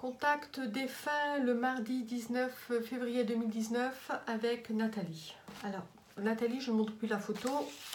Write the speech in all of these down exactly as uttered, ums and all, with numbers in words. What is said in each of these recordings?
Contact défunt le mardi dix-neuf février deux mille dix-neuf avec Nathalie. Alors, Nathalie, je ne montre plus la photo.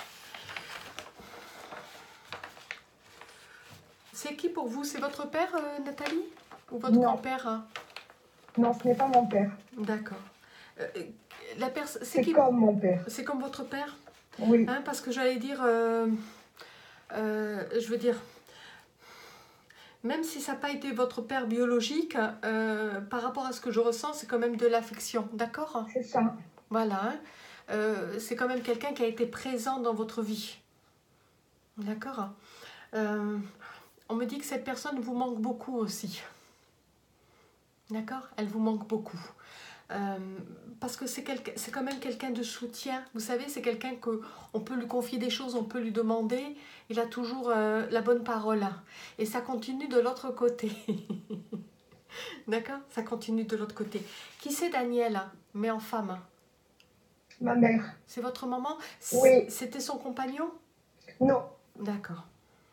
C'est qui pour vous? C'est votre père, euh, Nathalie? Ou votre grand-père, hein? Non, ce n'est pas mon père. D'accord. Euh, la pers- C'est qui... comme mon père. C'est comme votre père? Oui. Hein, parce que j'allais dire... Euh, euh, je veux dire... Même si ça n'a pas été votre père biologique, euh, par rapport à ce que je ressens, c'est quand même de l'affection, d'accord? C'est ça. Voilà, hein. euh, c'est quand même quelqu'un qui a été présent dans votre vie, d'accord? euh, On me dit que cette personne vous manque beaucoup aussi, d'accord? Elle vous manque beaucoup. Euh, parce que c'est quand même quelqu'un de soutien, vous savez, c'est quelqu'un qu'on peut lui confier des choses, on peut lui demander, il a toujours euh, la bonne parole, et ça continue de l'autre côté. D'accord? Ça continue de l'autre côté. Qui c'est Daniel, mais en femme? Ma mère. C'est votre maman? Oui. C'était son compagnon? Non. D'accord.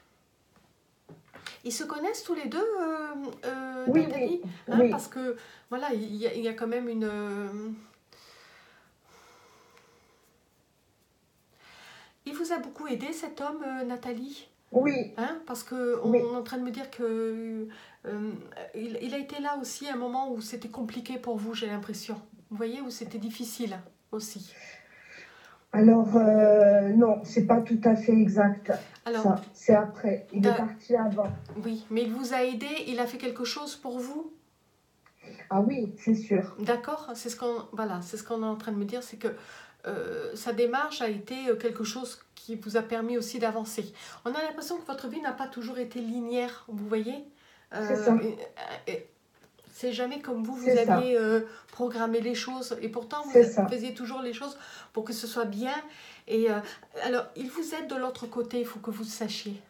Ils se connaissent tous les deux, euh, euh, oui, Nathalie, oui, hein, oui. parce que voilà, il y, a, il y a quand même une. Euh... Il vous a beaucoup aidé cet homme, euh, Nathalie? Oui. Hein, parce que on, oui. on est en train de me dire que euh, il, il a été là aussi à un moment où c'était compliqué pour vous, j'ai l'impression. Vous voyez, où c'était difficile aussi. Alors, euh, non, c'est pas tout à fait exact. Alors, ça, c'est après. Il est parti avant. Oui, mais il vous a aidé, il a fait quelque chose pour vous? Ah oui, c'est sûr. D'accord, c'est ce qu'on voilà, c'est ce qu'on est en train de me dire, c'est que euh, sa démarche a été quelque chose qui vous a permis aussi d'avancer. On a l'impression que votre vie n'a pas toujours été linéaire, vous voyez? euh, C'est ça. C'est jamais comme vous, vous aviez euh, programmé les choses. Et pourtant, vous ça. faisiez toujours les choses pour que ce soit bien. Et euh, alors, il vous aide de l'autre côté, il faut que vous le sachiez.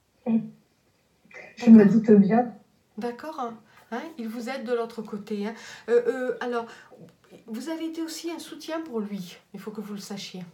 Je me doute bien. D'accord, hein, hein, il vous aide de l'autre côté. Hein. Euh, euh, alors, vous avez été aussi un soutien pour lui. Il faut que vous le sachiez.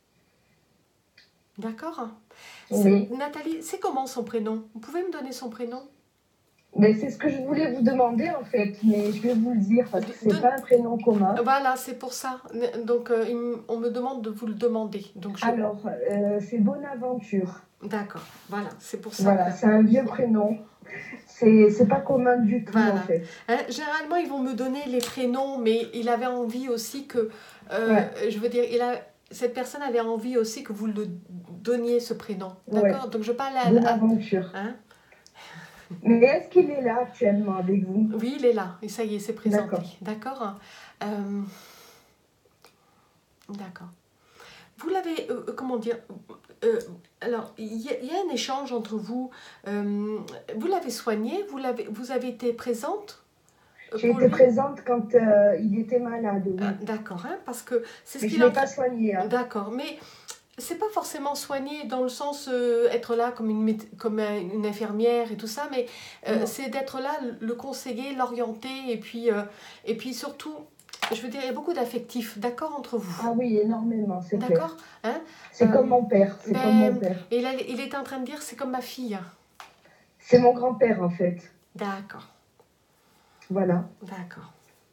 D'accord? Oui. Nathalie, c'est comment son prénom? Vous pouvez me donner son prénom? Mais c'est ce que je voulais vous demander en fait, mais je vais vous le dire parce que c'est de... pas un prénom commun. Voilà, c'est pour ça. Donc, euh, on me demande de vous le demander. Donc, je... Alors, euh, c'est Bonaventure. D'accord, voilà, c'est pour ça. Voilà, que... c'est un vieux prénom. C'est pas commun du tout voilà. en fait. Hein, généralement, ils vont me donner les prénoms, mais il avait envie aussi que... Euh, ouais. Je veux dire, il a... cette personne avait envie aussi que vous le donniez ce prénom. D'accord, ouais. Donc je parle à... Bonaventure. Hein? Mais est-ce qu'il est là actuellement avec vous? Oui, il est là. Et ça y est, c'est présenté. D'accord. euh... D'accord. Vous l'avez, euh, comment dire, euh, alors, il y, y a un échange entre vous. Euh, vous l'avez soigné, vous, l'avez, vous avez été présente? J'ai été lui. présente quand euh, il était malade, oui. Ah, d'accord, hein, parce que c'est ce qu'il je ne l'ai pas soigné. Hein. D'accord, mais... c'est pas forcément soigner dans le sens euh, être là comme une, comme une infirmière et tout ça, mais euh, c'est d'être là, le conseiller, l'orienter, et puis, euh, et puis surtout, je veux dire, il y a beaucoup d'affectifs, d'accord, entre vous. Ah oui, énormément, c'est clair. D'accord, hein, c'est euh, comme mon père, c'est ben, comme mon père. Et là, il est en train de dire, c'est comme ma fille. C'est mon grand-père, en fait. D'accord. Voilà. D'accord.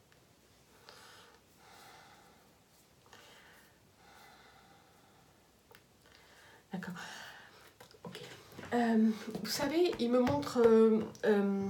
D'accord. Ok. Euh, vous savez, il me montre euh, euh,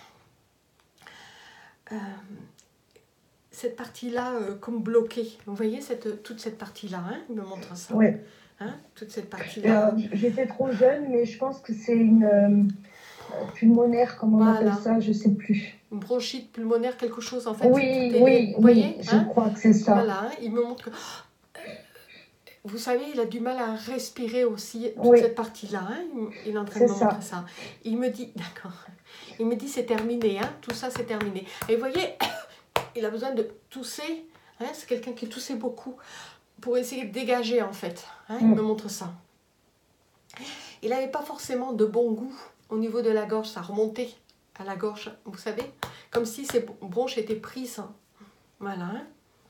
euh, cette partie-là euh, comme bloquée. Vous voyez cette, toute cette partie-là, hein, il me montre ça. Oui. Hein, toute cette partie-là. Euh, J'étais trop jeune, mais je pense que c'est une euh, pulmonaire, comment on voilà. appelle ça, je ne sais plus. Une bronchite pulmonaire, quelque chose en fait. Oui, oui, vous voyez, oui, hein, je crois que c'est ça. Voilà, hein, il me montre que... Vous savez, il a du mal à respirer aussi, toute oui. cette partie-là. Hein, il, il est en train de me ça. montrer ça. Il me dit, d'accord, il me dit c'est terminé, hein, tout ça c'est terminé. Et vous voyez, il a besoin de tousser, hein, c'est quelqu'un qui toussait beaucoup pour essayer de dégager en fait. Hein, il mm. me montre ça. Il n'avait pas forcément de bon goût au niveau de la gorge, ça remontait à la gorge, vous savez, comme si ses bronches étaient prises. Hein. Voilà. Hein.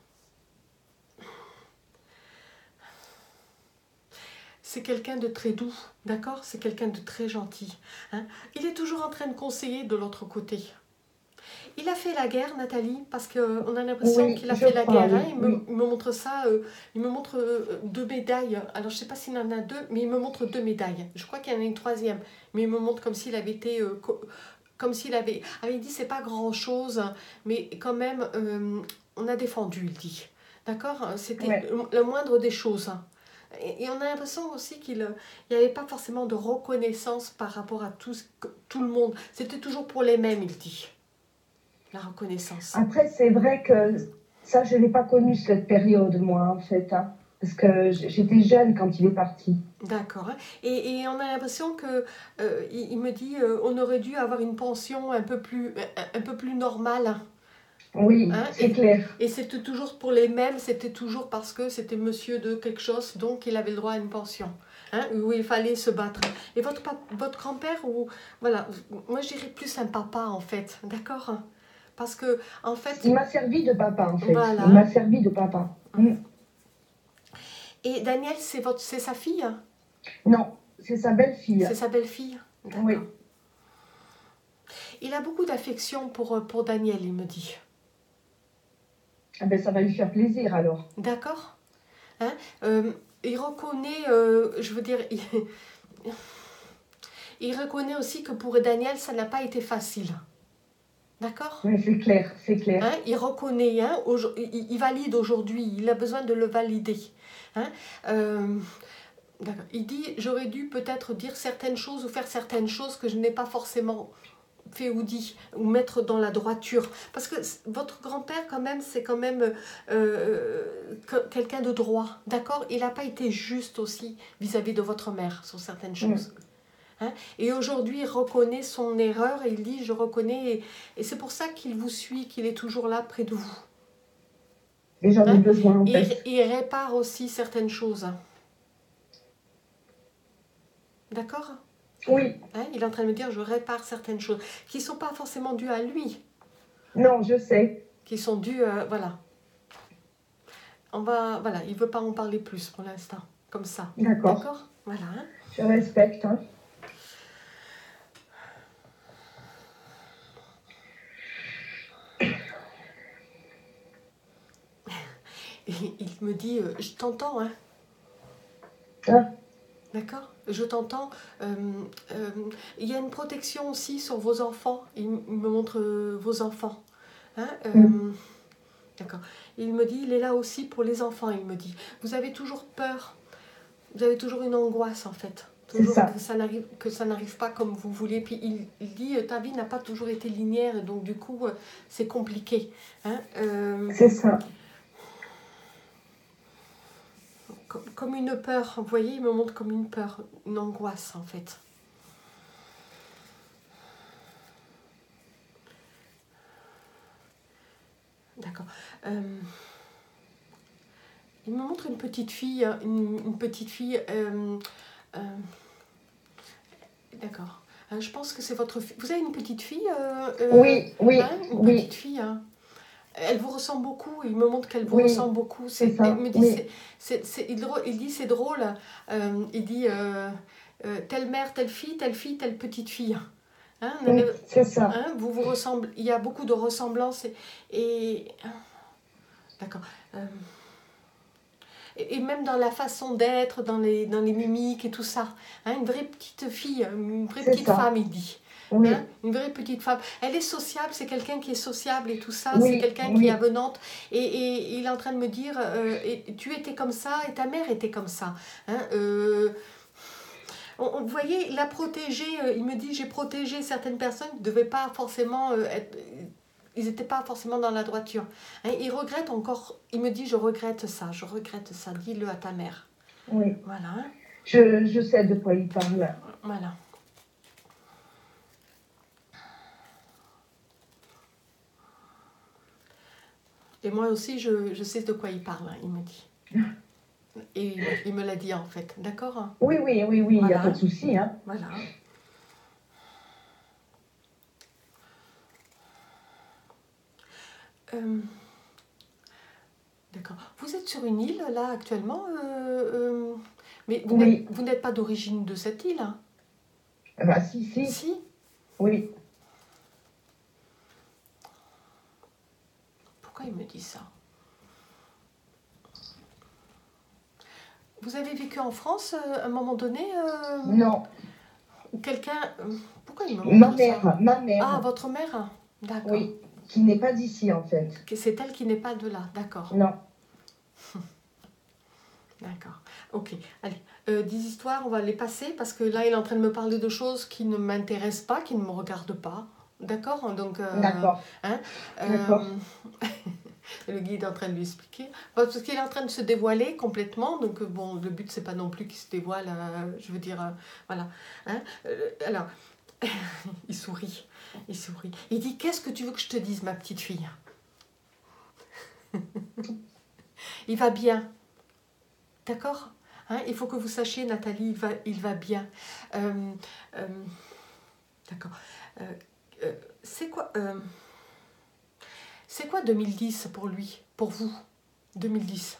C'est quelqu'un de très doux, d'accord? C'est quelqu'un de très gentil. Hein? Il est toujours en train de conseiller de l'autre côté. Il a fait la guerre, Nathalie, parce qu'on a l'impression Oui, qu'il a je fait la crois, guerre. Hein. oui, Il, oui. me, il me montre ça, euh, il me montre euh, deux médailles. Alors, je ne sais pas s'il en a deux, mais il me montre deux médailles. Je crois qu'il y en a une troisième, mais il me montre comme s'il avait été... Euh, co- comme s'il avait... Ah, il dit, c'est pas grand-chose, hein, mais quand même, euh, on a défendu, il dit. D'accord? C'était Ouais. le moindre des choses. Hein. Et, et on a l'impression aussi qu'il n'y avait pas forcément de reconnaissance par rapport à tout, ce que- tout le monde. C'était toujours pour les mêmes, il dit. La reconnaissance. Après, c'est vrai que ça, je n'ai pas connu cette période, moi, en fait, hein, parce que j- j'étais jeune quand il est parti. D'accord. Hein. Et, et on a l'impression que euh, il, il me dit euh, on aurait dû avoir une pension un peu plus, un, un peu plus normale. Oui, Hein. c'est Et, clair. et c'était toujours pour les mêmes, c'était toujours parce que c'était monsieur de quelque chose, donc il avait le droit à une pension. Hein, où il fallait se battre. Et votre, pap- votre grand-père, ou voilà, moi je dirais plus un papa en fait, d'accord? Parce que en fait, Il m'a servi de papa, en fait. Il voilà. m'a servi de papa. Mm. Et Daniel, c'est votre, c'est sa fille? Non, c'est sa belle-fille. C'est sa belle-fille? D'accord. Oui. Il a beaucoup d'affection pour, euh, pour Daniel, il me dit. Ah ben, ça va lui faire plaisir, alors. D'accord. Hein. Euh, il reconnaît, euh, je veux dire, il, il reconnaît aussi que pour Daniel, ça n'a pas été facile. D'accord. Oui, c'est clair, c'est clair. Hein, il reconnaît, hein, il, il valide aujourd'hui, il a besoin de le valider. Hein. Euh, d'accord. Il dit, j'aurais dû peut-être dire certaines choses ou faire certaines choses que je n'ai pas forcément fait ou dit, ou mettre dans la droiture. Parce que votre grand-père, quand même, c'est quand même euh, quelqu'un de droit, d'accord? Il n'a pas été juste aussi vis-à-vis de votre mère sur certaines choses. Mm. Hein? Et aujourd'hui, il reconnaît son erreur et il dit, je reconnais, et, et c'est pour ça qu'il vous suit, qu'il est toujours là près de vous. Et j'en ai hein? besoin, en et, fait. Il répare aussi certaines choses. D'accord? Oui. Hein, il est en train de me dire, je répare certaines choses qui ne sont pas forcément dues à lui. Non, je sais. Qui sont dues, euh, voilà. On va, voilà, il ne veut pas en parler plus pour l'instant, comme ça. D'accord. D'accord? Voilà. Hein. Je respecte. Hein. Et il me dit, euh, je t'entends, hein. Ah. D'accord? Je t'entends. Euh, euh, il y a une protection aussi sur vos enfants. Il, il me montre euh, vos enfants. Hein? Euh, mm. D'accord. Il me dit, il est là aussi pour les enfants, il me dit. Vous avez toujours peur. Vous avez toujours une angoisse, en fait. Toujours ça. que ça n'arrive que ça n'arrive pas comme vous voulez. Puis il, il dit, ta vie n'a pas toujours été linéaire, et donc du coup, c'est compliqué. Hein? Euh, c'est ça. Comme, comme une peur. Vous voyez, il me montre comme une peur, une angoisse, en fait. D'accord. Euh, il me montre une petite fille, une, une petite fille. Euh, euh, D'accord. Euh, je pense que c'est votre fille. Vous avez une petite fille euh, euh, Oui, oui, hein, une oui. petite fille. Hein. Elle vous ressemble beaucoup. Il me montre qu'elle vous oui, ressemble beaucoup. C'est ça. Il me dit, oui. c'est, c'est, c'est, il, il dit, c'est drôle. Euh, il dit, euh, euh, telle mère, telle fille, telle fille, telle petite fille. Hein, oui, c'est ça. Hein, vous vous ressemblez. Il y a beaucoup de ressemblances et, et... d'accord. Euh, Et même dans la façon d'être, dans les, dans les mimiques et tout ça. Hein, une vraie petite fille, une vraie petite ça. femme, il dit. Oui. Hein, une vraie petite femme. Elle est sociable, c'est quelqu'un qui est sociable et tout ça. Oui, c'est quelqu'un oui. qui est avenante. Et, et il est en train de me dire, euh, et, tu étais comme ça et ta mère était comme ça. Hein, euh, on, on, vous voyez, il a protégé, euh, il me dit, j'ai protégé certaines personnes qui ne devaient pas forcément euh, être... Ils n'étaient pas forcément dans la droiture. Hein, il regrette encore, il me dit, je regrette ça, je regrette ça, dis-le à ta mère. Oui. Voilà. Hein. Je, je sais de quoi il parle. Voilà. Et moi aussi, je, je sais de quoi il parle, hein, il me dit. Et il me l'a dit en fait, d'accord? Oui, oui, oui, oui, il voilà. n'y a pas de souci. Hein. Voilà. Euh, D'accord. Vous êtes sur une île, là, actuellement euh, euh, mais vous oui. n'êtes pas d'origine de cette île hein? Bah, si, si. Si. Oui. Pourquoi il me dit ça? Vous avez vécu en France euh, à un moment donné euh, Non. Ou quelqu'un... euh, Pourquoi il me Ma montre mère, ça? ma mère, Ah, votre mère? D'accord. oui, qui n'est pas d'ici en fait. Que c'est elle qui n'est pas de là, d'accord. Non. D'accord. Ok, allez. Euh, des histoires, on va les passer parce que là, il est en train de me parler de choses qui ne m'intéressent pas, qui ne me regardent pas. D'accord. Donc, euh, D'accord. hein, D'accord. euh, le guide est en train de lui expliquer. Parce qu'il est en train de se dévoiler complètement. Donc, euh, bon, le but, c'est pas non plus qu'il se dévoile. euh, je veux dire, euh, voilà. Hein. Euh, alors, il sourit. Il sourit. Il dit, qu'est-ce que tu veux que je te dise, ma petite fille? Il va bien. D'accord. Hein, il faut que vous sachiez, Nathalie, il va, il va bien. Euh, euh, D'accord. Euh, euh, c'est quoi, euh, c'est quoi deux mille dix pour lui, pour vous? deux mille dix.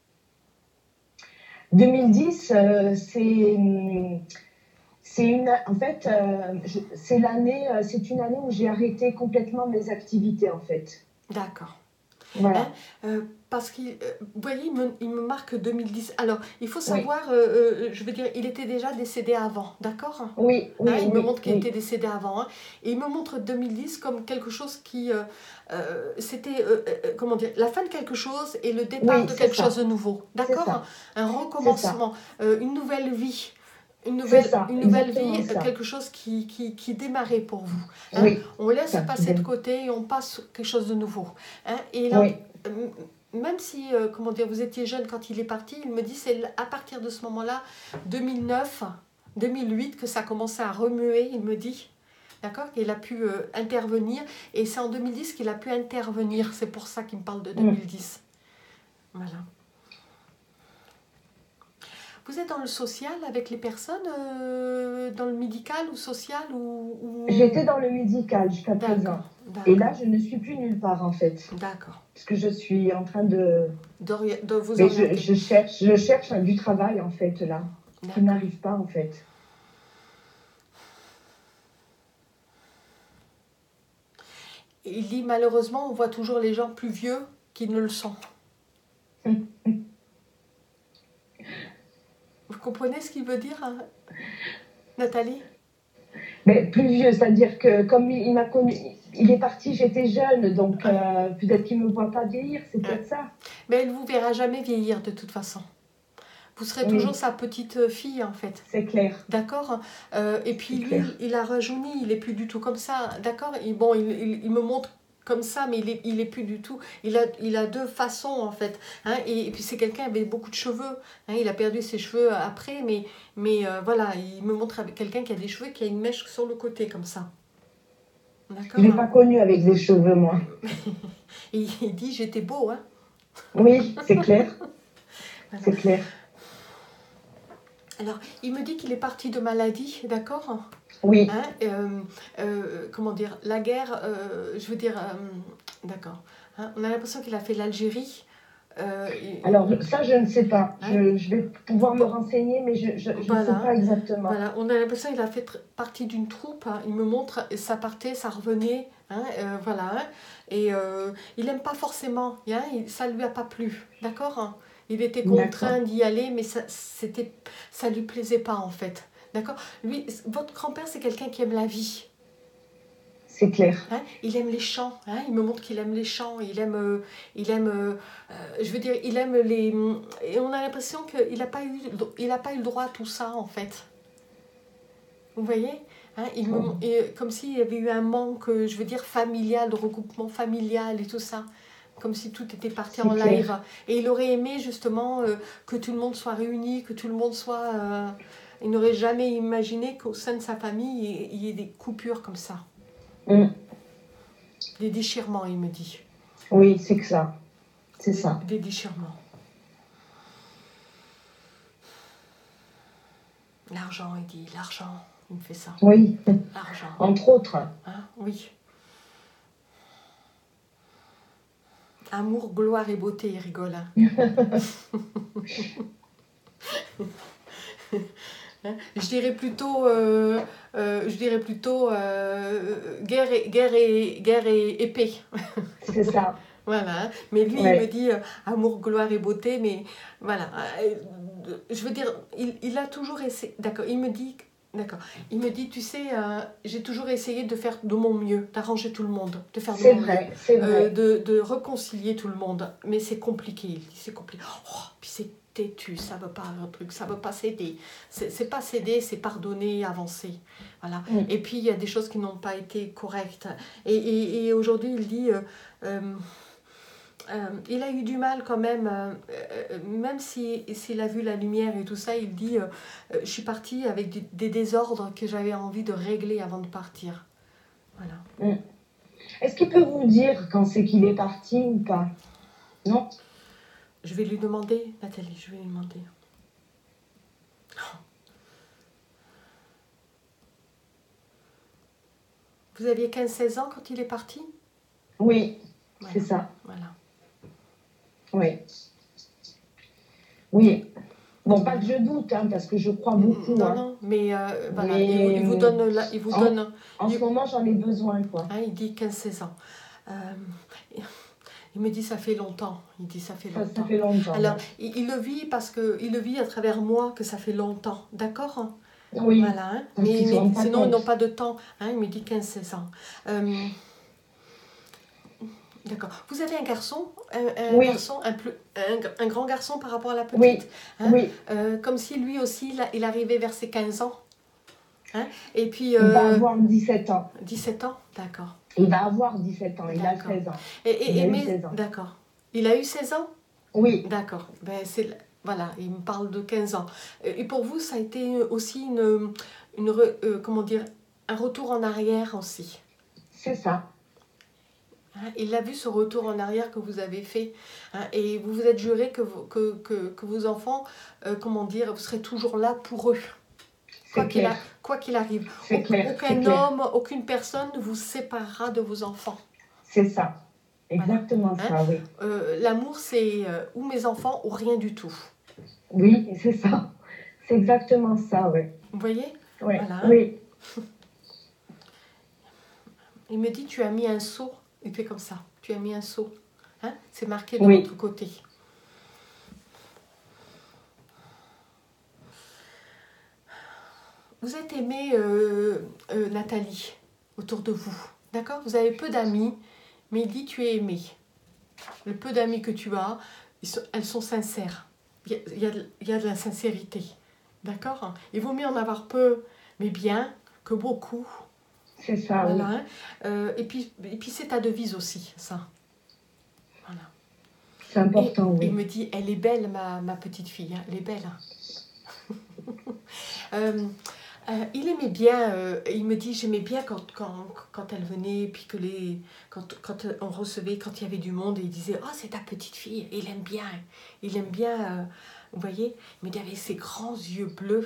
deux mille dix, euh, c'est, c'est une, en fait, euh, je- c'est l'année, euh, c'est une année où j'ai arrêté complètement mes activités en fait. D'accord. Hein, Voilà. euh, parce qu'il, euh, vous voyez, il me, il me marque deux mille dix. Alors, il faut Oui. savoir, euh, euh, je veux dire, il était déjà décédé avant, d'accord? Oui, oui, Hein, il me oui, montre qu'il oui. était décédé avant. Hein, et il me montre deux mille dix comme quelque chose qui... euh, euh, c'était, euh, euh, comment dire, la fin de quelque chose et le départ Oui, de c'est quelque chose ça. de nouveau. C'est D'accord? ça. Un C'est ça. recommencement, euh, une nouvelle vie. Une C'est nouvelle, ça. une nouvelle Exactement vie, euh, ça. quelque chose qui, qui, qui démarrait pour vous. Hein. Oui. On laisse Ça, passer de de- côté et on passe sur quelque chose de nouveau. Hein. Et il est en- Oui. euh, même si, euh, comment dire, vous étiez jeune quand il est parti, il me dit c'est à partir de ce moment-là, deux mille neuf, deux mille huit, que ça a commencé à remuer, il me dit. D'accord? Qu'il a pu euh, intervenir. Et c'est en deux mille dix qu'il a pu intervenir. C'est pour ça qu'il me parle de deux mille dix. Voilà. Vous êtes dans le social avec les personnes, euh, dans le médical ou social ou, ou... J'étais dans le médical jusqu'à présent. D'accord, Et là, d'accord, je ne suis plus nulle part en fait. d'accord. Parce que je suis en train de... D'ori- De vous Mais je, orienter. je cherche, je cherche un- du travail en fait là, qui D'accord. n'arrive pas en fait. Il dit malheureusement, on voit toujours les gens plus vieux qui ne le sont. Vous comprenez ce qu'il veut dire, hein, Nathalie? Mais plus vieux, c'est-à-dire que comme il, il m'a connu, il est parti, j'étais jeune, donc euh, peut-être qu'il ne me voit pas vieillir, c'est peut-être ça. Mais il ne vous verra jamais vieillir de toute façon. Vous serez Oui. toujours sa petite fille en fait. C'est clair. D'accord. euh, Et puis C'est lui, clair. il a rajeuni, il est plus du tout comme ça. D'accord. Et bon, il, il, il me montre comme ça, mais il est, il est plus du tout. Il a, il a deux façons en fait. Hein, et, et puis c'est quelqu'un qui avait beaucoup de cheveux. Hein, il a perdu ses cheveux après, mais, mais euh, voilà, il me montre avec quelqu'un qui a des cheveux, qui a une mèche sur le côté comme ça. Je ne l'ai pas connu avec des cheveux, moi. Et il dit j'étais beau, hein. Oui, c'est clair. Voilà. C'est clair. Alors, il me dit qu'il est parti de maladie, d'accord? Oui. Hein, euh, euh, comment dire, la guerre, euh, je veux dire, euh, d'accord. Hein, on a l'impression qu'il a fait l'Algérie. Euh, et- Alors, ça, je ne sais pas. Hein? Je, je vais pouvoir me Bon. renseigner, mais je je, je Voilà. ne sais pas exactement. Voilà, on a l'impression qu'il a fait tr- partie d'une troupe. Hein. Il me montre, et ça partait, ça revenait. Hein, euh, voilà. Hein. Et euh, il n'aime pas forcément. Hein, il- ça ne lui a pas plu. D'accord? Hein. Il était contraint D'accord. d'y aller, mais ça c'était, ça lui plaisait pas en fait. D'accord? Lui, votre grand-père, c'est quelqu'un qui aime la vie. C'est clair. Hein, il aime les chants, hein, il me montre qu'il aime les chants, il aime, euh, il aime, euh, euh, je veux dire, il aime les... Et on a l'impression qu'il n'a pas eu, il a pas eu le droit à tout ça, en fait. Vous voyez, hein, il me, Oh. et, comme s'il y avait eu un manque, je veux dire, familial, de regroupement familial et tout ça. Comme si tout était parti C'est en clair. live. Et il aurait aimé, justement, euh, que tout le monde soit réuni, que tout le monde soit... euh, il n'aurait jamais imaginé qu'au sein de sa famille, il y ait- il y ait des coupures comme ça. Mm. Des déchirements, il me dit. Oui, c'est que ça. C'est Des, ça. des déchirements. L'argent, il dit, l'argent, il me fait ça. Oui, L'argent, entre autres. hein, oui. Amour, gloire et beauté, il rigole. Hein. Hein, je dirais plutôt, euh, euh, je dirais plutôt euh, guerre, et, guerre, et, guerre et épée. C'est ça. Voilà, hein. Mais lui, il me Ouais. dit euh, amour, gloire et beauté, mais voilà. euh, je veux dire, il, il a toujours essayé. D'accord, il me dit. D'accord. Il me dit, tu sais, euh, j'ai toujours essayé de faire de mon mieux, d'arranger tout le monde, de faire de C'est mon mieux, vrai, c'est euh, vrai. de, de réconcilier tout le monde. Mais c'est compliqué, il dit, c'est compliqué. Oh, puis c'est têtu, ça veut pas un truc, ça veut pas céder. C'est c'est pas céder, c'est pardonner, avancer. Voilà. Mm. Et puis il y a des choses qui n'ont pas été correctes. Et, et, et aujourd'hui, il dit. Euh, euh, euh, il a eu du mal quand même, euh, euh, même si, s'il a vu la lumière et tout ça, il dit euh, euh, je suis partie avec du- des désordres que j'avais envie de régler avant de partir. Voilà. Mm. Est-ce qu'il peut vous dire quand c'est qu'il est parti ou pas? Non? Je vais lui demander, Nathalie, je vais lui demander. Vous aviez quinze seize ans quand il est parti? Oui, Voilà. c'est ça. Voilà. Oui. Oui. Bon, pas que je doute, hein, parce que je crois beaucoup. Non, Hein. non, mais euh, voilà, Mais, il, vous- il vous donne, la- il vous en, donne, en il, ce moment, j'en ai besoin, quoi. hein, il dit quinze seize ans. Euh, il me dit ça fait longtemps. Il dit ça fait Ça, longtemps. ça fait longtemps. Alors, ouais. il, il le vit parce que il le vit à travers moi que ça fait longtemps, d'accord? Oui, Voilà, hein. parce Mais, qu'ils se mais rendent pas sinon ils compte. n'ont pas de temps. Hein, il me dit quinze seize ans. Euh, d'accord. Vous avez un garçon, un, un Oui. garçon, un, plus, un, un grand garçon par rapport à la petite, Oui, hein, oui. euh, comme si lui aussi il, a- il arrivait vers ses quinze ans. Hein, et puis Il va euh, avoir dix-sept ans. dix-sept ans, d'accord. Il va avoir dix-sept ans. Il a D'accord. seize ans. Et, et, Il et a eu mais seize ans. d'accord. Il a eu seize ans? Oui, D'accord. Ben, c'est, voilà, il me parle de quinze ans. Et pour vous, ça a été aussi une, une re- euh, comment dire, un retour en arrière aussi. c'est ça. Hein, il a vu ce retour en arrière que vous avez fait. Hein, et vous vous êtes juré que, vous- que, que, que vos enfants, euh, comment dire, vous serez toujours là pour eux. Quoi C'est qu'il, a- clair. quoi qu'il arrive. C'est Auc- clair, c'est aucun clair. homme, aucune personne ne vous séparera de vos enfants. C'est ça. Exactement Hein, ça, oui. Euh, l'amour, c'est euh, ou mes enfants ou rien du tout. Oui, c'est ça. C'est exactement ça, oui. Vous voyez? Oui, Voilà. oui. Il me dit, tu as mis un seau. Il fait comme ça. Tu as mis un seau. Hein, c'est marqué de Oui. l'autre côté. Vous êtes aimée, euh, euh, Nathalie, autour de vous. D'accord? Vous avez peu d'amis, mais il dit, tu es aimée. Le peu d'amis que tu as, ils sont- elles sont sincères. Il y a, il y a de- il y a de la sincérité. D'accord? Il vaut mieux en avoir peu, mais bien, que beaucoup. C'est ça, Voilà. oui. Hein. Euh, et puis, et puis c'est ta devise aussi, ça. Voilà. C'est Et important, oui. il me dit, elle est belle, ma, ma petite fille, hein, elle est belle. Euh, euh, il aimait bien, euh, il me dit, j'aimais bien quand, quand, quand elle venait, puis que les, quand, quand on recevait, quand il y avait du monde, et il disait, oh, c'est ta petite fille, il aime bien, il aime bien, euh, vous voyez, il me dit, avec ses grands yeux bleus.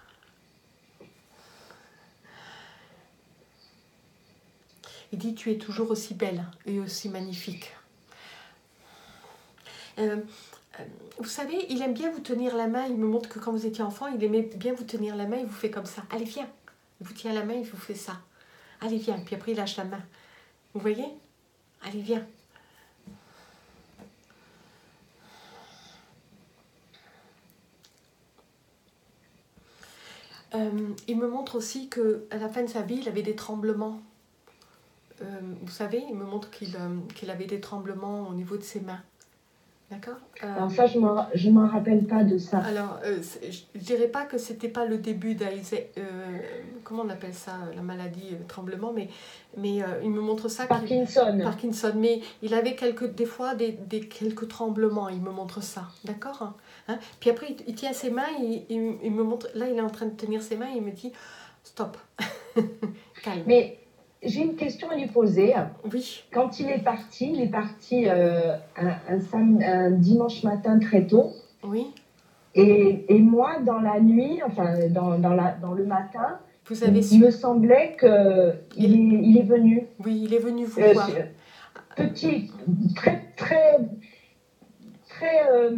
Il dit, tu es toujours aussi belle et aussi magnifique. Euh, euh, vous savez, il aime bien vous tenir la main. Il me montre que quand vous étiez enfant, il aimait bien vous tenir la main. Il vous fait comme ça. Allez, viens. Il vous tient la main, il vous fait ça. Allez, viens. Puis après, il lâche la main. Vous voyez? Allez, viens. Euh, il me montre aussi qu'à la fin de sa vie, il avait des tremblements. Euh, vous savez, il me montre qu'il euh, qu'il avait des tremblements au niveau de ses mains. D'accord? Euh, Alors ça, je m'en, je m'en rappelle pas de ça. Alors, euh, c'est- je ne dirais pas que c'était pas le début d'Alzheimer, euh, comment on appelle ça, la maladie, euh, tremblement, mais, mais euh, il me montre ça. qu'il- Parkinson. Parkinson, mais il avait quelques, des fois des, des- quelques tremblements, il me montre ça, d'accord? Hein. Puis après, il, il tient ses mains, il, il- il me montre, là il est en train de tenir ses mains, il me dit, stop, calme. Mais j'ai une question à lui poser. Oui, Quand il est parti, il est parti euh, un, un sam- un dimanche matin très tôt. oui, Et, et moi, dans la nuit, enfin dans, dans, la, dans le matin, vous avez il su, me semblait qu'il Il- est, il est venu. oui, il est venu vous Euh, voir. c'est- petit, très, très, très... euh,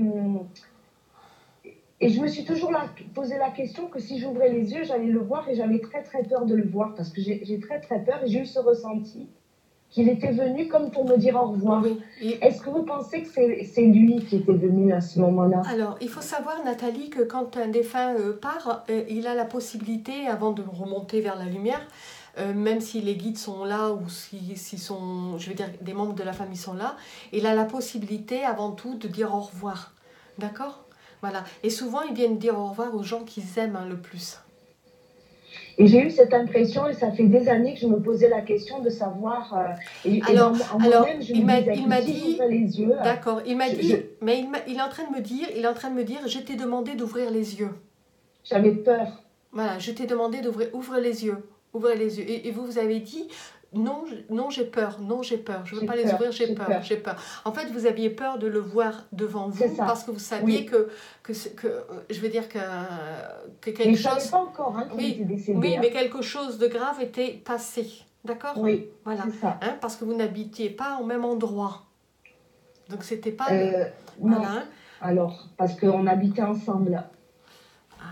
et je me suis toujours la- posé la question que si j'ouvrais les yeux, j'allais le voir et j'avais très très peur de le voir parce que j'ai j'ai très très peur et j'ai eu ce ressenti. qu'il était venu comme pour me dire au revoir. Oui. Et... Est-ce que vous pensez que c'est lui qui était venu à ce moment-là? Alors, il faut savoir, Nathalie, que quand un défunt euh, part, euh, il a la possibilité, avant de remonter vers la lumière, euh, même si les guides sont là ou si, si sont, je veux dire, des membres de la famille sont là, il a la possibilité, avant tout, de dire au revoir. D'accord? Voilà. Et souvent, ils viennent dire au revoir aux gens qu'ils aiment hein, le plus. Et j'ai eu cette impression, et ça fait des années que je me posais la question de savoir. Euh, et, alors, et en alors moi-même, je il me m'a disais il que m'a si dit, j'ouvrais les yeux. d'accord, il m'a je, dit, je, mais il, il est en train de me dire, il est en train de me dire, je t'ai demandé d'ouvrir les yeux. J'avais peur. Voilà, je t'ai demandé d'ouvrir, ouvre les yeux, ouvre les yeux. Et, et vous, vous avez dit, non, non, j'ai peur, non, j'ai peur, je veux pas les ouvrir, j'ai peur, j'ai peur. En fait, vous aviez peur de le voir devant vous parce que vous saviez oui. que, que, que, je veux dire que, que quelque mais chose. Je savais pas encore hein, qu'il oui, était décédé. Oui, hein. mais quelque chose de grave était passé, d'accord? Oui, voilà. c'est ça. Hein, parce que vous n'habitiez pas au même endroit. Donc c'était pas. Euh, voilà. Non. Hein. Alors, parce qu'on habitait ensemble. Ah.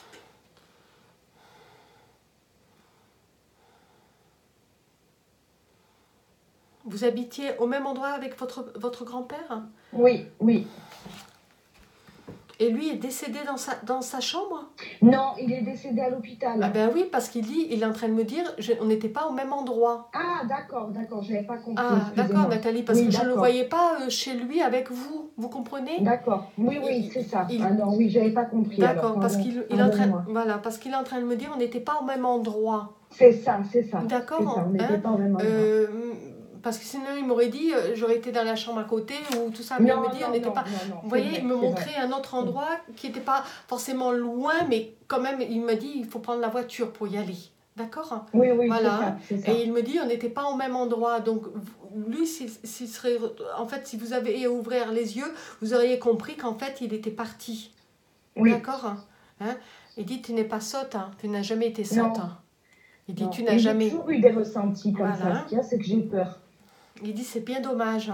Vous habitiez au même endroit avec votre, votre grand-père? Oui, oui. Et lui est décédé dans sa, dans sa chambre? Non, il est décédé à l'hôpital. Ah ben oui, parce qu'il dit, il est en train de me dire, je, on n'était pas au même endroit. Ah d'accord, d'accord, je n'avais pas compris. Ah d'accord, Nathalie, parce oui, que je ne le voyais pas euh, chez lui avec vous, vous comprenez? D'accord, oui, oui, c'est ça. Il... Ah non, oui, je n'avais pas compris. D'accord, parce qu'il il est en train, voilà, parce qu'il est en train de me dire, on n'était pas au même endroit. C'est ça, c'est ça. D'accord, on n'était hein, pas au même endroit. Euh, parce que sinon, il m'aurait dit, euh, j'aurais été dans la chambre à côté ou tout ça. Mais non, il me dit, non, on n'était pas. Non, non, vous voyez, vrai, il me montrait vrai. un autre endroit qui n'était pas forcément loin, mais quand même, il me dit, il faut prendre la voiture pour y aller. D'accord? Oui, oui, voilà. c'est ça, ça. Et il me dit, on n'était pas au même endroit. Donc, lui, s'il serait. En fait, si vous avez ouvert les yeux, vous auriez compris qu'en fait, il était parti. Oui. D'accord? Hein? Il dit, tu n'es pas sotte, hein. Tu n'as jamais été sotte. Hein. Il dit, non. tu n'as jamais. J'ai toujours eu des ressentis comme voilà. ça. Ce qu'il y a, c'est que j'ai peur. Il dit, c'est bien dommage.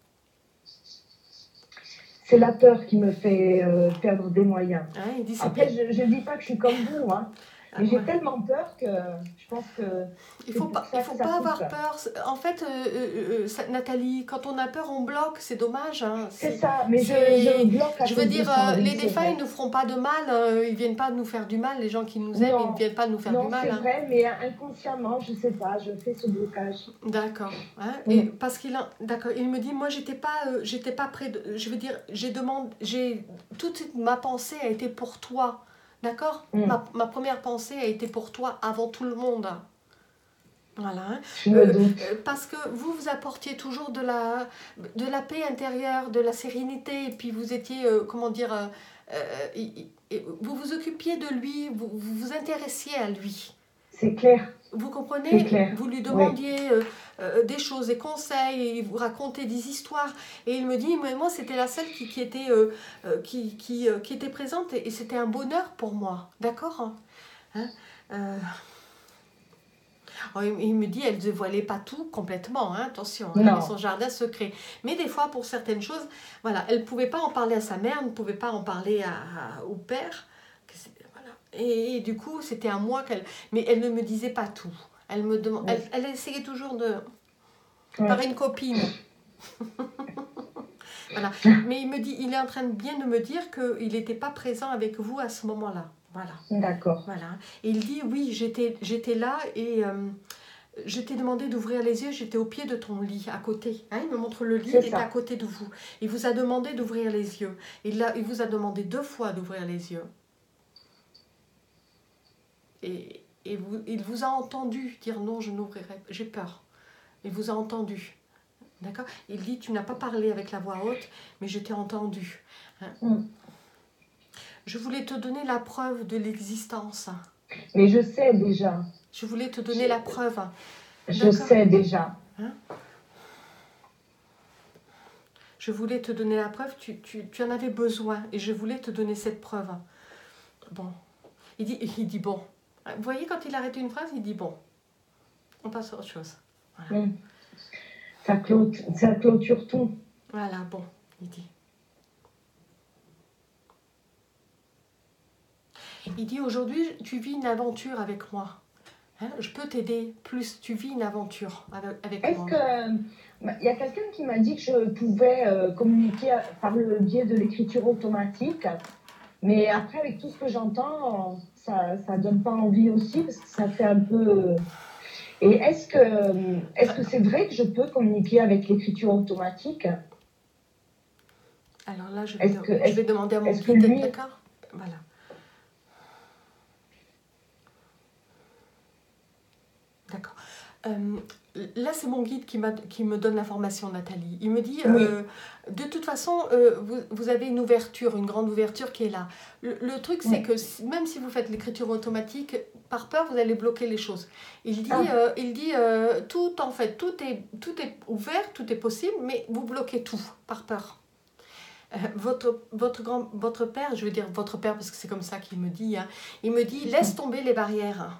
C'est la peur qui me fait euh, perdre des moyens. Hein, il dit, Après, bien... je ne dis pas que je suis comme vous, hein, mais j'ai ouais. tellement peur que je pense que... Il ne faut pas, il faut pas avoir peur. peur. En fait, euh, euh, Nathalie, quand on a peur, on bloque, c'est dommage. Hein. C'est ça, mais je, je bloque à Je veux dire, ça, euh, les défunts, ils ne nous feront pas de mal, euh, ils ne viennent pas nous faire du mal, les gens qui nous aiment, non, ils ne viennent pas nous faire non, du mal. c'est hein. vrai, mais inconsciemment, je ne sais pas, je fais ce blocage. D'accord. Hein, oui. Et parce qu'il d'accord, il me dit, moi, j'étais pas, euh, j'étais pas près de... Je veux dire, j'ai demandé, j'ai toute ma pensée a été pour toi. D'accord mm. ma, ma première pensée a été pour toi avant tout le monde. Voilà. Hein. Je me doute. Euh, parce que vous, vous apportiez toujours de la, de la paix intérieure, de la sérénité, et puis vous étiez, euh, comment dire, euh, euh, et, et vous vous occupiez de lui, vous vous, vous intéressiez à lui. C'est clair. Vous comprenez? Clair. Vous lui demandiez oui. euh, euh, des choses, des conseils, et vous racontez des histoires. Et il me dit, mais moi, c'était la seule qui, qui, était, euh, euh, qui, qui, euh, qui était présente, et, et c'était un bonheur pour moi. D'accord hein euh... oh, il, il me dit, elle ne dévoilait pas tout complètement, hein, attention, elle avait son jardin secret. Mais des fois, pour certaines choses, voilà, elle ne pouvait pas en parler à sa mère, elle ne pouvait pas en parler à, à, au père. Et, et du coup, c'était à moi qu'elle... Mais elle ne me disait pas tout. Elle, me demande, ouais. elle, elle essayait toujours de... Ouais. Par une copine. voilà. Mais il me dit, il est en train de bien de me dire qu'il n'était pas présent avec vous à ce moment-là. Voilà. D'accord. Voilà. Et il dit, oui, j'étais, j'étais là et... Euh, je t'ai demandé d'ouvrir les yeux, j'étais au pied de ton lit, à côté. Hein, il me montre le lit, il était à côté de vous. Il vous a demandé d'ouvrir les yeux. Il, a, il vous a demandé deux fois d'ouvrir les yeux. Et, et vous, il vous a entendu dire non, je n'ouvrirai pas, j'ai peur. Il vous a entendu. D'accord? Il dit, tu n'as pas parlé avec la voix haute, mais je t'ai entendu. Hein? Mm. Je voulais te donner la preuve de l'existence. Mais je sais déjà. Je voulais te donner je, la preuve. Je sais déjà. Hein? Je voulais te donner la preuve, tu, tu, tu en avais besoin, et je voulais te donner cette preuve. Bon. Il dit, il dit bon. Vous voyez, quand il arrête une phrase, il dit bon, on passe à autre chose. Voilà. Mmh. Ça, clôture, ça clôture tout. Voilà, bon, il dit. Il dit, aujourd'hui, tu vis une aventure avec moi. Hein, je peux t'aider, plus tu vis une aventure avec, avec Est-ce moi. que il y a quelqu'un qui m'a dit que je pouvais euh, communiquer par le biais de l'écriture automatique, mais après avec tout ce que j'entends, ça ça donne pas envie aussi parce que ça fait un peu. Et est-ce que est-ce que c'est vrai que je peux communiquer avec l'écriture automatique? Alors là, je vais, Est-ce de- que je vais est-ce demander à mon est-ce que guide, lui. d'accord? Voilà. D'accord. Euh, là, c'est mon guide qui, m'a, qui me donne l'information, Nathalie. Il me dit, Oui, euh, de toute façon, euh, vous, vous avez une ouverture, une grande ouverture qui est là. Le, le truc, c'est oui. que si- même si vous faites l'écriture automatique, par peur, vous allez bloquer les choses. Il dit, Ah, euh, il dit euh, tout, en fait, tout est, tout est ouvert, tout est possible, mais vous bloquez tout, par peur. Euh, votre, votre, grand, votre père, je veux dire votre père, parce que c'est comme ça qu'il me dit, hein, il me dit, c'est ça. laisse tomber les barrières.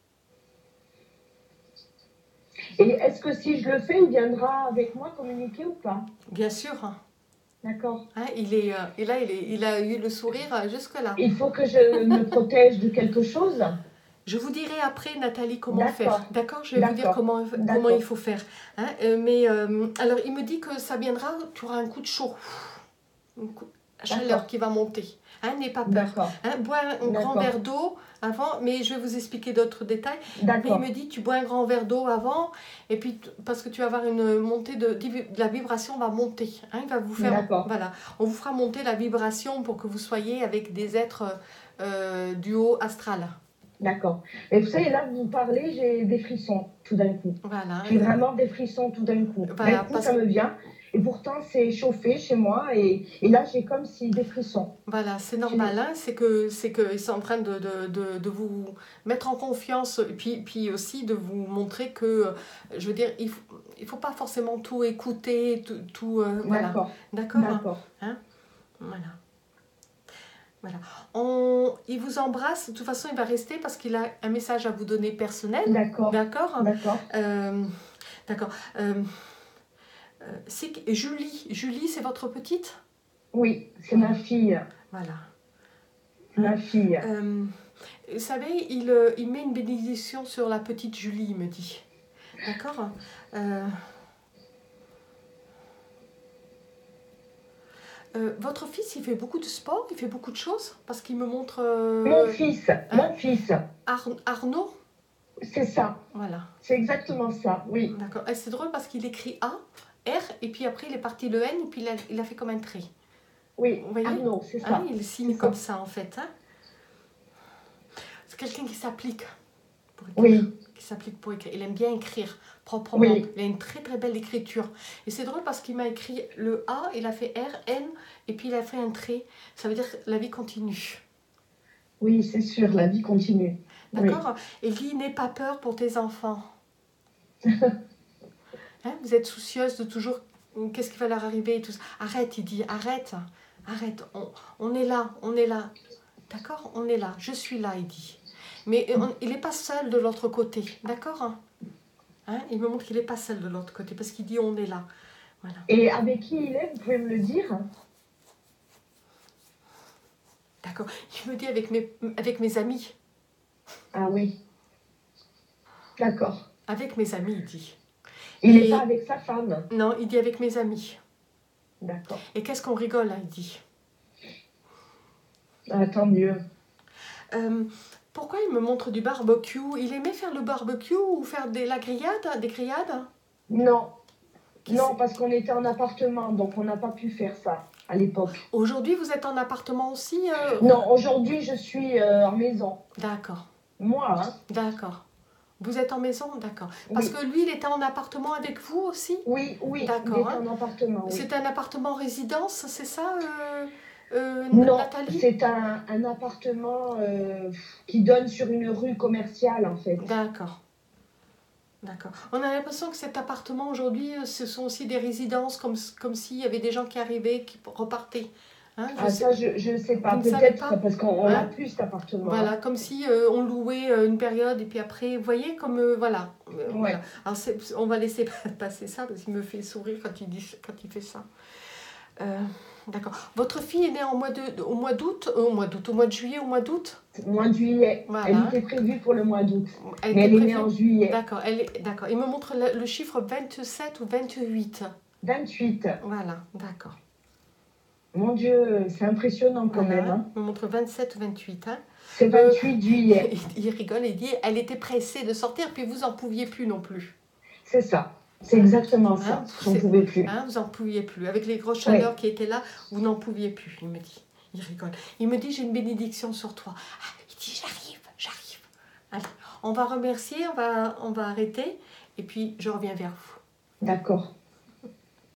Et est-ce que si je le fais, il viendra avec moi communiquer ou pas? Bien sûr, hein. D'accord. Hein, il, est, euh, et là, il, est, il a eu le sourire euh, jusque-là. Il faut que je me protège de quelque chose? Je vous dirai après, Nathalie, comment faire. D'accord, D'accord? Je vais vous dire d'accord, comment, comment il d'accord, faut faire. Hein, euh, mais euh, alors, il me dit que ça viendra, tu auras un coup de chaud. Un coup de chaleur d'accord, qui va monter. Hein, n'aie pas peur. d'accord, Hein, bois un, un grand d'accord, verre d'eau avant, mais je vais vous expliquer d'autres détails. Mais il me d'accord, dit, tu bois un grand verre d'eau avant, et puis t- parce que tu vas avoir une montée de, de la vibration va monter. Hein, il va vous faire, d'accord, voilà, on vous fera monter la vibration pour que vous soyez avec des êtres euh, du haut astral. d'accord. Et vous savez, là, vous parlez, j'ai des frissons tout d'un coup. Voilà, J'ai euh, vraiment des frissons tout d'un coup. D'un voilà, coup, parce ça que me vient. Et pourtant, c'est chauffé chez moi. Et, et là, j'ai comme si des frissons. voilà, c'est J'ai- normal, hein, c'est que c'est que ils sont en train de, de, de, de vous mettre en confiance et puis, puis aussi de vous montrer que, euh, je veux dire, il faut, il faut pas forcément tout écouter, tout, tout, euh, voilà, D'accord, d'accord, d'accord, hein, voilà, voilà. On, il vous embrasse, de toute façon, il va rester parce qu'il a un message à vous donner personnel, d'accord, d'accord, d'accord. euh, d'accord. Euh, euh, c'est que- Julie, Julie, c'est votre petite, Oui, c'est ma fille. voilà. C'est ma fille. Euh, Vous savez, il, euh, il met une bénédiction sur la petite Julie, il me dit. D'accord. Euh, euh, Votre fils, il fait beaucoup de sport, il fait beaucoup de choses, parce qu'il me montre... Mon euh, fils, hein, mon fils. Ar- Arnaud, C'est ça. voilà. C'est exactement ça. Oui, D'accord. Et c'est drôle parce qu'il écrit A, R, et puis après il est parti le N, et puis il a, il a fait comme un trait. oui. Vous voyez, Arnaud, c'est hein, ça. il C'est signe comme ça. ça, en fait. Hein. C'est quelqu'un qui s'applique pour écrire. Oui, Qui s'applique pour écrire. Il aime bien écrire proprement. oui, Il a une très très belle écriture. Et c'est drôle parce qu'il m'a écrit le A, il a fait R, N, et puis il a fait un trait. Ça veut dire que la vie continue. oui, c'est sûr. La vie continue. Oui, D'accord. Et il dit, n'aie pas peur pour tes enfants. Hein, vous êtes soucieuse de toujours, qu'est-ce qui va leur arriver et tout ça. Arrête, il dit, arrête, arrête. On, on est là, on est là. D'accord. On est là, je suis là, il dit. Mais on- il n'est pas seul de l'autre côté. D'accord. Hein, il me montre qu'il n'est pas seul de l'autre côté parce qu'il dit on est là. Voilà. et avec qui il est, vous pouvez me le dire? D'accord. Il me dit avec mes, avec mes amis. Ah oui, d'accord. Avec mes amis, il dit. Il n'est Et pas avec sa femme. non, il dit avec mes amis. D'accord. Et qu'est-ce qu'on rigole, hein, il dit. Ah, tant mieux. Euh, Pourquoi il me montre du barbecue? Il aimait faire le barbecue ou faire des, la grillade, des grillades? Non, Qui non, sait? parce qu'on était en appartement, donc on n'a pas pu faire ça à l'époque. Aujourd'hui, vous êtes en appartement aussi euh, Non, aujourd'hui, je suis euh, en maison. D'accord, Moi, hein? d'accord. Vous êtes en maison? D'accord. Parce Oui, que lui, il était en appartement avec vous aussi? oui, oui, il D'accord, était hein. en appartement, oui. C'est un appartement résidence, c'est ça, euh, euh, Non, Nathalie? c'est un, un appartement euh, qui donne sur une rue commerciale, en fait. D'accord, d'accord. On a l'impression que cet appartement aujourd'hui, euh, ce sont aussi des résidences, comme, comme s'il y avait des gens qui arrivaient, qui repartaient. Hein, je Ah, sais, ça, je ne sais pas. vous ne savez Peut-être pas? parce qu'on l'a Hein? plus, cet appartement. Voilà, Hein. comme si euh, on louait euh, une période et puis après, vous voyez, comme euh, voilà, euh, Ouais. voilà. Alors c'est- on va laisser passer ça parce qu'il me fait sourire quand il dit, quand il fait ça. Euh, D'accord. Votre fille est née en mois de, au mois d'août, euh, au mois d'août, au mois de juillet, au mois d'août? Au mois de juillet. Voilà. Elle était prévue pour le mois d'août. Elle Mais était elle est prévue. née en juillet. D'accord, elle est, d'accord. Il me montre le, le chiffre vingt-sept ou vingt-huit. vingt-huit. Voilà, d'accord. Mon Dieu, c'est impressionnant quand Voilà, même. Hein. il me montre vingt-sept ou vingt-huit. Hein. C'est vingt-huit juillet. Il, il rigole et dit, elle était pressée de sortir, puis vous en pouviez plus non plus. C'est ça. C'est exactement ça. Hein, J'en c'est- pouvais plus. Hein, vous n'en pouviez plus. Avec les grosses chaleurs qui étaient là, vous n'en pouviez plus, il me dit. Il rigole. Il me dit, j'ai une bénédiction sur toi. Ah, il dit, j'arrive, j'arrive. Allez, on va remercier, on va, on va arrêter, et puis je reviens vers vous. D'accord.